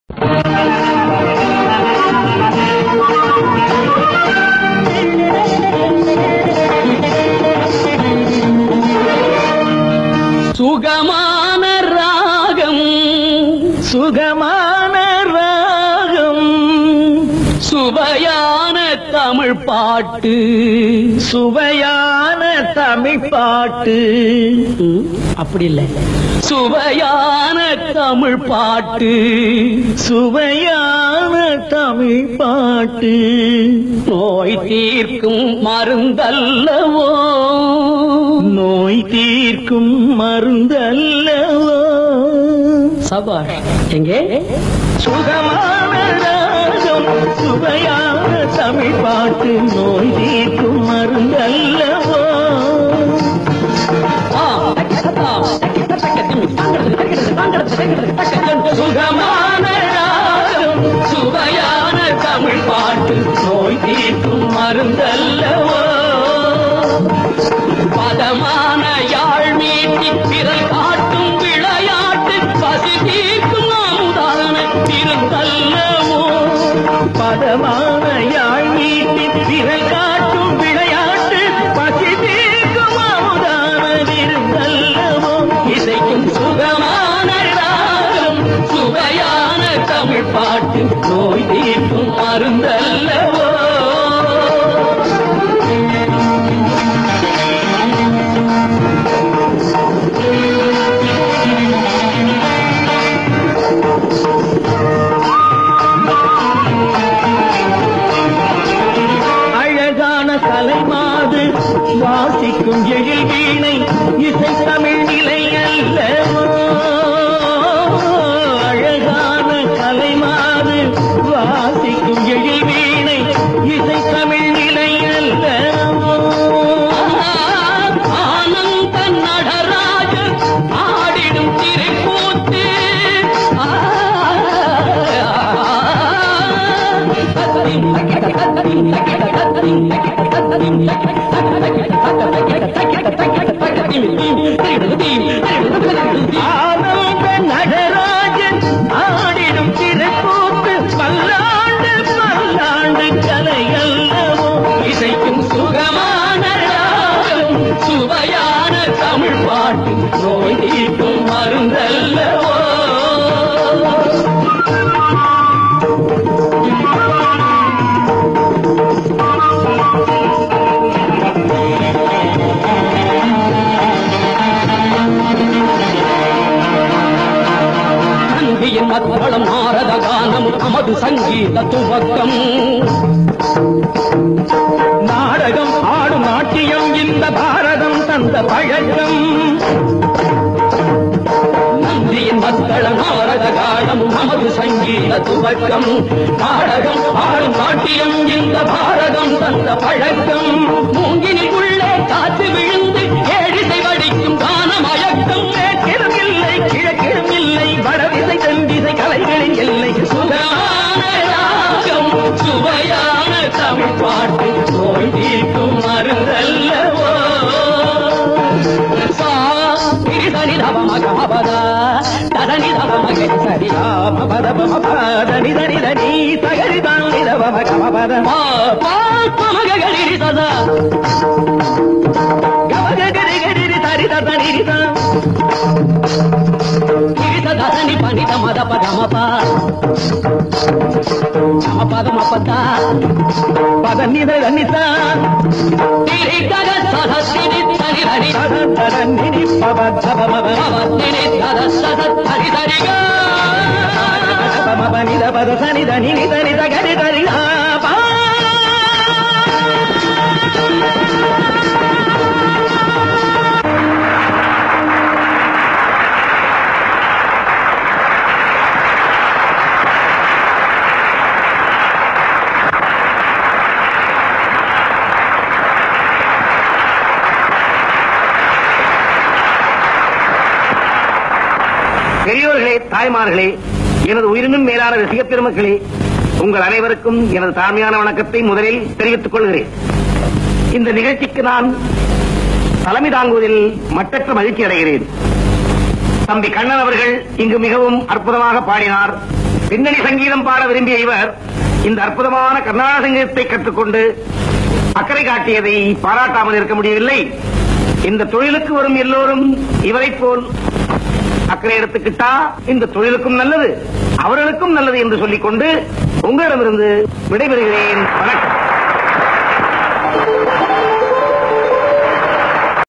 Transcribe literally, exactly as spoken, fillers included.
சுகமான ராகம் சுகமான ராகம் சுவையான தமிழ் பாட்டு சுவையான தமிழ் பாட்டு அப்படி இல்லை சுவையான தமிழ் பாட்டு சுவையான தமிழ் பாட்டு நோய் தீர்க்கும் மருந்தல்லவோ நோய் தீர்க்கும் மருந்தல்லவோ சபாஷ் எங்கே சுகமான ராகம் சுவையான தமிழ் பாட்டு நோய் தீர்க்கும் மருந்தல்லவோ சுகமான ராகம் சுவையான தமிழ் பாட்டு நோய் தீர்க்கும் மருந்தல்லவோ பதமான யாழ் மீட்டி பிறல் காட்டும் விளையாட்டு பசி தீர்க்கும் அமுதான திருந்தல்லவோ பதமான யாழ் மீட்டி பிறல் காட்டும் விளையாட்டு பசி தீர்க்கும் அமுதான திருந்தல்லவோ இசைக்கும் சுகமான ராகம் சுவையான தமிழ் பாட்டு நோய் தீர்க்கும் மருந்தல்லவோ கலைமாது வாசிக்கும் எழில் வீணை இசை தமிழ் நிலை அல்லவோ அழகான கலைமாது வாசிக்கும் எழில் வீணை இசை தமிழ் நிலை அல்லவோ ஆனந்த நடராஜர் ஆடிடும் திரைக்கூத்து ஆனந்த நடராஜன் ஆடிடும் திரைக்கூத்து பல்லாண்டு பல்லாண்டு கலையல்லவோ இசைக்கும் சுகமான ராகம் சுவையான தமிழ் பாட்டு நோய் தீர்க்கும் மருந்தல்லவோ மத்தளம் நாரத கானம் நமது சங்கீத துவக்கம் நாடகம் ஆடும் நாட்டியம் இந்த பாரதம் தந்த பழக்கம் நந்தியின் மத்தள நாரத கானம் நமது சங்கீத துவக்கம் நாடகம் ஆடும் நாட்டியம் இந்த பாரதம் தந்த பழக்கம் மூங்கினில் உள்ளே காற்று விழுந்து ஏழிசை வடிக்கும் கான மயக்கம் மேற்கிலும் இல்லை கிழக்கிலும் இல்லை வடதிசை தென்திசை கலைகளின் எல்லை சுகமான ராகம் சுவையான தமிழ் பாட்டு நோய் தீர்க்கும் மருந்தல்லவோ சா திரிதனி தவமகமபத ததனி தவமகரி சரியா மபத மபதனி தனி தனி சகரி தானி தவமகமபத மா பாமகரி சதா கமகரி கரி தரி தனி దని పనిత మద పదమప పదమపద పద నిద నిత తిరిగగ సదసిని తని హరి సదనిని పబద పబమ అవతిని సద సద హరి హరిగా పబమ నిద పద సని దని నిద నిద గరి గరి పా பெரியோர்களே, தாய்மார்களே, எனது உயிரினும் மேலான ரசிக பெருமக்களே, உங்கள் அனைவருக்கும் எனது தாழ்மையான வணக்கத்தை முதலில் தெரிவித்துக் கொள்கிறேன். இந்த நிகழ்ச்சிக்கு நான் தலைமை தாங்குவதில் மட்டற்ற மகிழ்ச்சி அடைகிறேன். தம்பி கண்ணன் அவர்கள் இங்கு மிகவும் அற்புதமாக பாடினார். பின்னணி சங்கீதம் பாட விரும்பிய இவர் இந்த அற்புதமான கர்நாடக சங்கீதத்தை கற்றுக்கொண்டு அக்கறை காட்டியதை பாராட்டாமல் இருக்க முடியவில்லை. இந்த தொழிலுக்கு வரும் எல்லோரும் இவரை போல் அக்கறை எடுத்துக்கிட்டா இந்த தொழிலுக்கும் நல்லது, அவர்களுக்கும் நல்லது என்று சொல்லிக் கொண்டு உங்களிடமிருந்து விடைபெறுகிறேன். வணக்கம்.